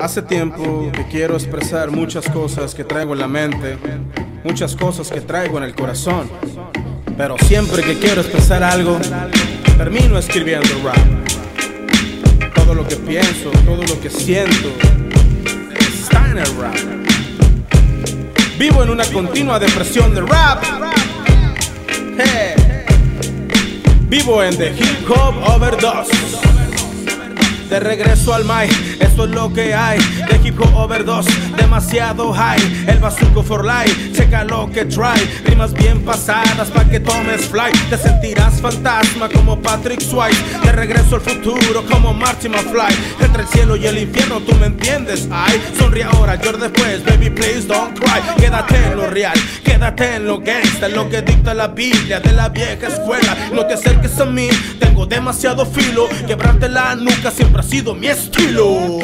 Hace tiempo que quiero expresar muchas cosas que traigo en la mente, muchas cosas que traigo en el corazón, pero siempre que quiero expresar algo, termino escribiendo rap. Todo lo que pienso, todo lo que siento, está en el rap. Vivo en una continua depresión de rap. Hey. Vivo en The Hip Hop Overdose. De regreso al mic, esto es lo que hay. De hip hop overdose, demasiado high. El bazuco for life, checa lo que trae. Rimas bien pasadas pa' que tomes flight. Te sentirás fantasma como Patrick Swayze. De regreso al futuro como Marty McFly. Entre el cielo y el infierno, tú me entiendes. Ay, sonríe ahora, llor después. Baby, please don't cry. Quédate en lo real, quédate en lo gangsta. Lo que dicta la Biblia de la vieja escuela. No te acerques a mí, tengo demasiado filo. Quebrarte la nuca siempre ha sido mi estilo.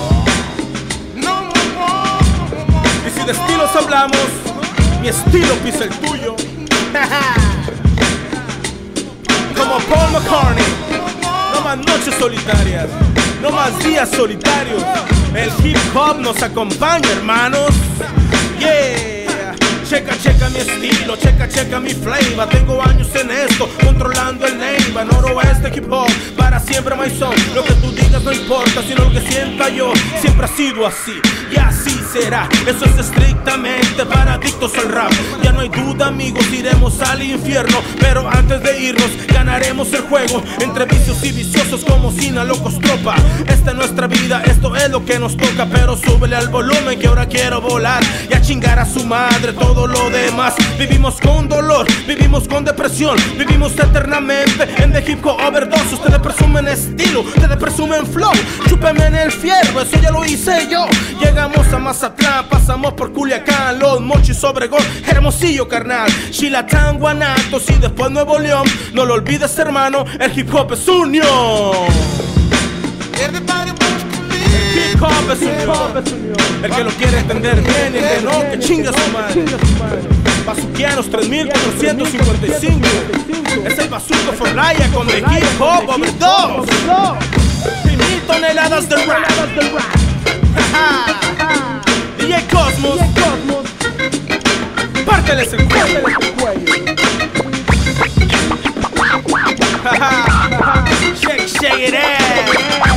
Y si de estilos hablamos, mi estilo pisa el tuyo. Como Paul McCartney. No más noches solitarias, no más días solitarios. El hip hop nos acompaña, hermanos. Yeah. Checa, checa mi estilo, checa, checa mi flavor. Tengo años en esto, controlando el Neiva. Noroeste hip hop, para siempre my son. Lo que tú digas no importa, sino lo que sienta yo. Siempre ha sido así, y así será. Eso es estrictamente para adictos al rap. Ya no hay duda, amigos, iremos al infierno. Pero antes de irnos, ganaremos el juego. Entre vicios y viciosos como Sinalocos tropa. Esta es nuestra vida, esto es lo que nos toca. Pero súbele al volumen que ahora quiero volar. Y a chingar a su madre todo lo demás. Vivimos con dolor, vivimos con depresión. Vivimos eternamente en The Hip Hop Overdose. Ustedes presumen estilo, ustedes presumen flow. Chúpeme en el fierro, eso ya lo hice yo. Llegamos a Mazatlán, pasamos por Culiacán, Los Mochis, Obregón, Hermosillo, carnal, Chilatán, Guanatos y después Nuevo León. No lo olvides, hermano, el hip hop es unión. El hip hop es unión. El que lo quiere entender bien y el que no, que chinga su madre. Bazuquianos 3455. Es el Bazuco for Life con The Hip Hop Overdose. 1000 toneladas de rap. DJ Cosmos, párteles el cuello. Shake, shake it out.